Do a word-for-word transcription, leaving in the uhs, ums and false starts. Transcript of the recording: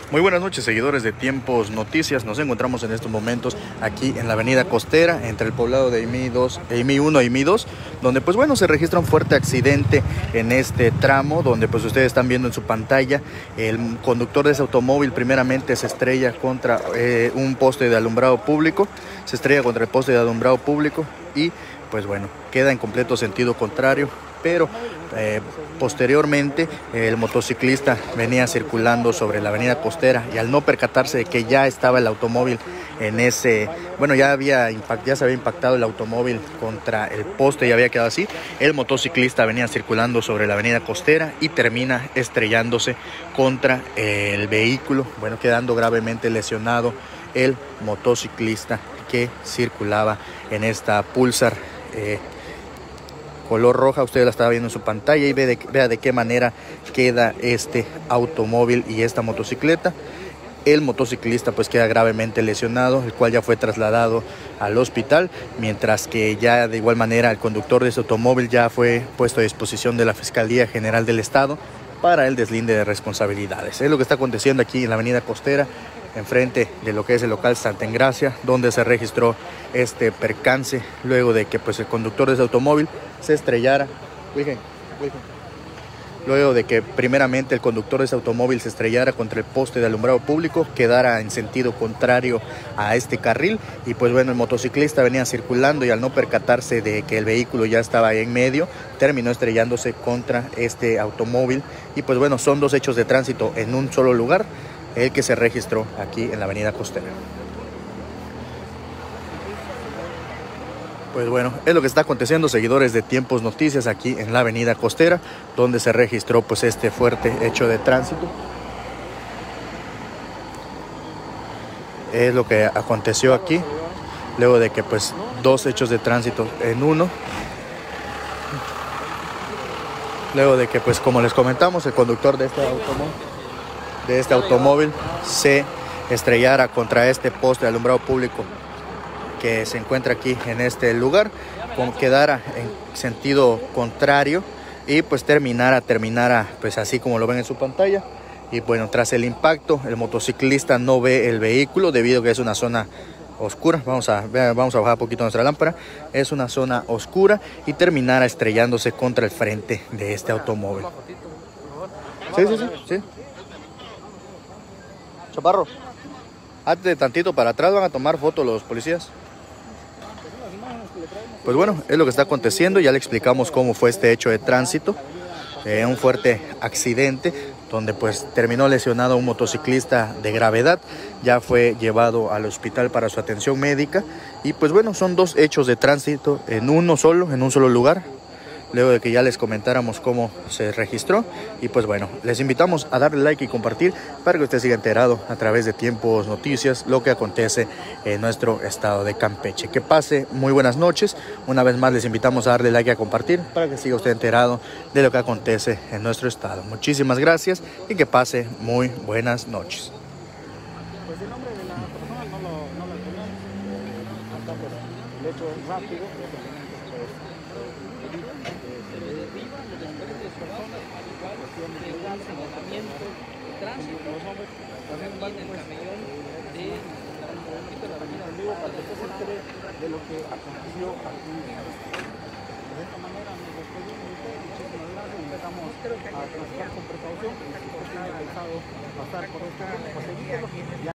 Muy buenas noches, seguidores de Tiempos Noticias. Nos encontramos en estos momentos aquí en la avenida Costera, entre el poblado de Aimí dos, Aimí uno y Aimí dos, donde pues bueno, se registra un fuerte accidente en este tramo, donde pues ustedes están viendo en su pantalla, el conductor de ese automóvil primeramente se estrella contra eh, un poste de alumbrado público, se estrella contra el poste de alumbrado público y pues bueno, queda en completo sentido contrario, pero eh, posteriormente el motociclista venía circulando sobre la avenida Costera y al no percatarse de que ya estaba el automóvil en ese, bueno, ya había impact, ya se había impactado el automóvil contra el poste y había quedado así, el motociclista venía circulando sobre la avenida Costera y termina estrellándose contra el vehículo, bueno, quedando gravemente lesionado el motociclista que circulaba en esta Pulsar eh, color roja. Usted la estaba viendo en su pantalla y ve de, vea de qué manera queda este automóvil y esta motocicleta. El motociclista pues queda gravemente lesionado, el cual ya fue trasladado al hospital, mientras que ya de igual manera el conductor de este automóvil ya fue puesto a disposición de la Fiscalía General del Estado para el deslinde de responsabilidades. Es lo que está aconteciendo aquí en la avenida Costera, enfrente de lo que es el local Santa Engracia, donde se registró este percance luego de que pues el conductor de ese automóvil se estrellara. Luego de que primeramente el conductor de ese automóvil se estrellara contra el poste de alumbrado público, quedara en sentido contrario a este carril y pues bueno, el motociclista venía circulando y al no percatarse de que el vehículo ya estaba ahí en medio, terminó estrellándose contra este automóvil y pues bueno, son dos hechos de tránsito en un solo lugar, el que se registró aquí en la avenida Costera. Pues bueno, es lo que está aconteciendo, seguidores de Tiempos Noticias, aquí en la avenida Costera, donde se registró pues este fuerte hecho de tránsito. Es lo que aconteció aquí, luego de que pues dos hechos de tránsito en uno. Luego de que pues como les comentamos, el conductor de este automóvil, de este automóvil se estrellara contra este poste de alumbrado público que se encuentra aquí en este lugar, como quedara en sentido contrario y pues terminara, terminara pues así como lo ven en su pantalla. Y bueno, tras el impacto el motociclista no ve el vehículo debido a que es una zona oscura. Vamos a, vamos a bajar un poquito nuestra lámpara. Es una zona oscura y terminara estrellándose contra el frente de este automóvil. Sí, sí, sí, sí. Chaparro, hazte tantito para atrás, van a tomar fotos los policías. Pues bueno, es lo que está aconteciendo, ya le explicamos cómo fue este hecho de tránsito, eh, un fuerte accidente donde pues terminó lesionado un motociclista de gravedad, ya fue llevado al hospital para su atención médica y pues bueno, son dos hechos de tránsito en uno solo, en un solo lugar, luego de que ya les comentáramos cómo se registró. Y pues bueno, les invitamos a darle like y compartir para que usted siga enterado a través de Tiempos Noticias lo que acontece en nuestro estado de Campeche. Que pase muy buenas noches. Una vez más les invitamos a darle like y a compartir para que siga usted enterado de lo que acontece en nuestro estado. Muchísimas gracias y que pase muy buenas noches. Pues el nombre de la persona no lo, no lo tenemos. Hasta pues el hecho es rápido. De lo que aconteció aquí. De esta manera nos despedimos de ustedes, muchísimas gracias, empezamos a transitar con precaución, si usted tiene pensado pasar por este mundo, pues evítelo.